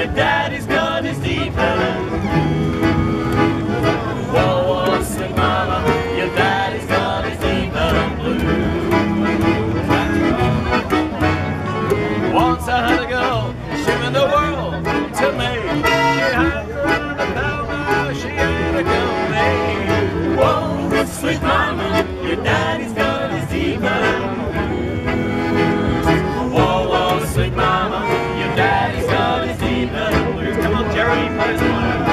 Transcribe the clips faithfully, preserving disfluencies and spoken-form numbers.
your daddy's got his deep elbow blues. Whoa, whoa, sweet mama, your daddy's got his deep elbow blues. Once I had a girl, she meant the world to me. She had a power, she had a company. Whoa, sweet mama, your daddy's got his deep elbow blues. Whoa, whoa, sweet mama, your daddy's got his deep elbow blues. Come on, Jerry, play his one.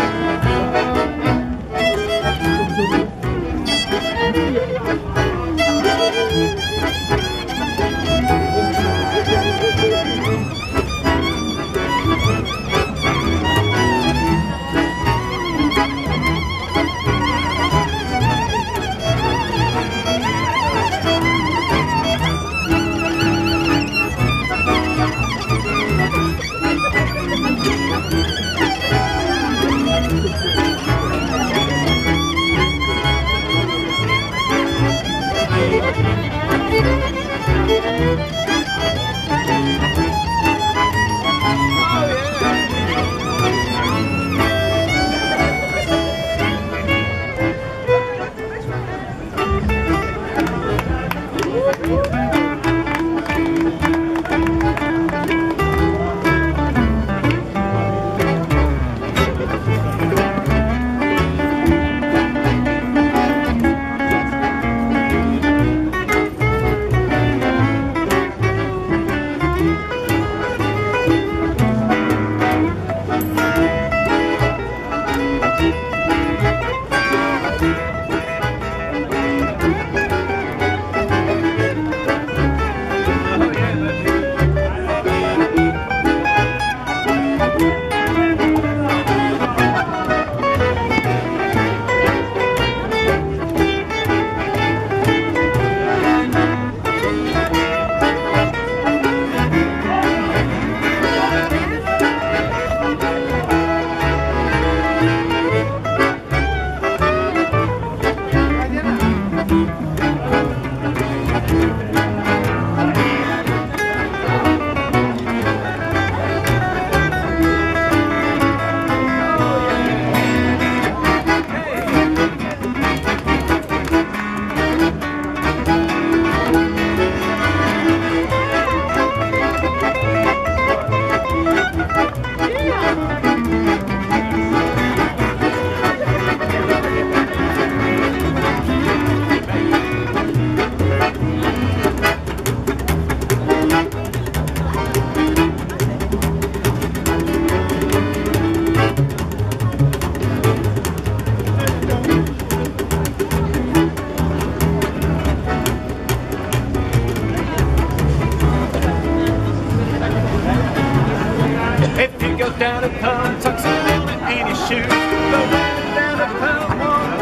If you go down to Pump, tuck some woman in your shoes. Go right down to Pump one.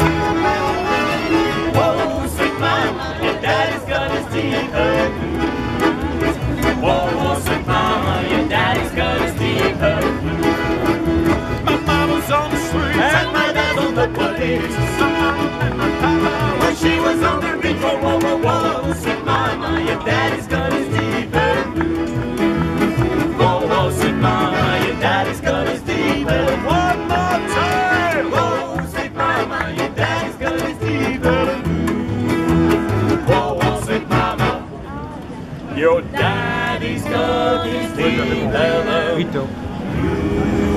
Whoa, sweet mama, your daddy's got his deep elbow blues. Whoa, whoa, sweet mama, your daddy's got his deep elbow blues. My mama's on the street and my dad's on the police. My mama and my papa when she was on the beat. Whoa, whoa, whoa, whoa, sweet mama, your daddy's got his deep elbow blues. Whoa, whoa, sweet mama. Daddy's got his deep elbow. One more time. Whoa, sweet mama, your daddy's got his deep elbow blues. Whoa, whoa, sweet mama, your daddy's got his deep elbow blues.